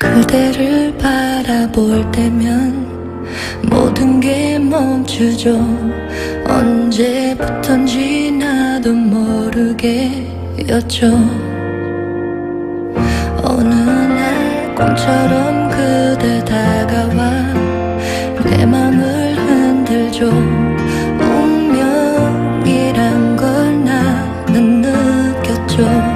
그대를 바라볼 때면 모든 게 멈추죠. 언제부턴지 나도 모르게였죠. 어느 날 꿈처럼 그대 다가와 내 맘을 흔들죠. 운명이란 걸 나는 느꼈죠.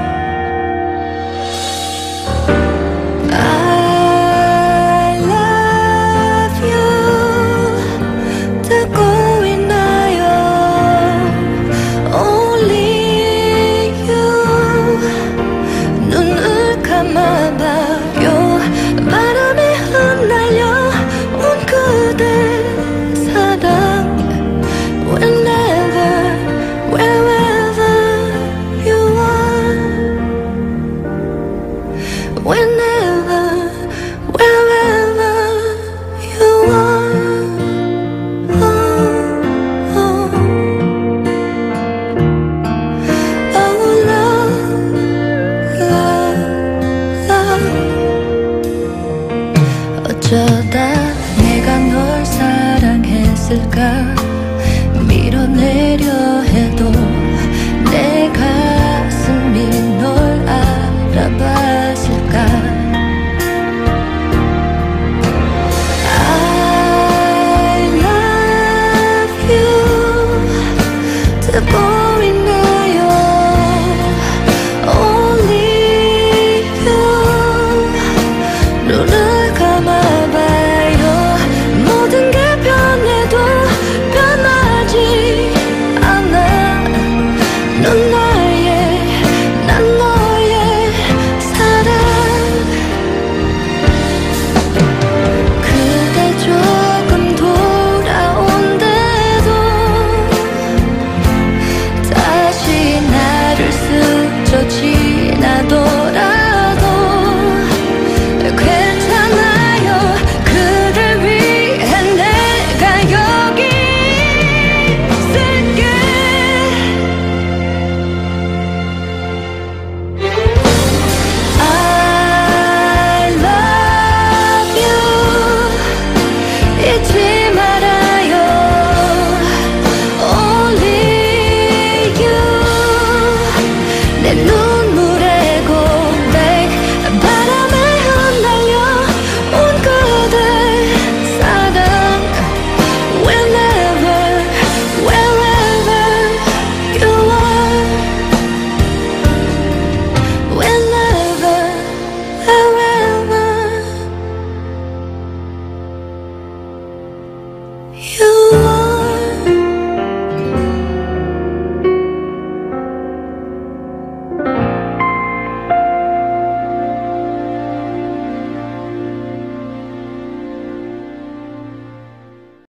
어쩌다 내가 널 사랑했을까. 밀어내려 해도 내 가슴이 널 알아봤을까. I love you 듣고 있나요. Only you 눈을 지나더라도 괜찮아요. 그댈 위해 내가 여기 있을게. I love you 잊지 말아요. Only you 내 눈물에 you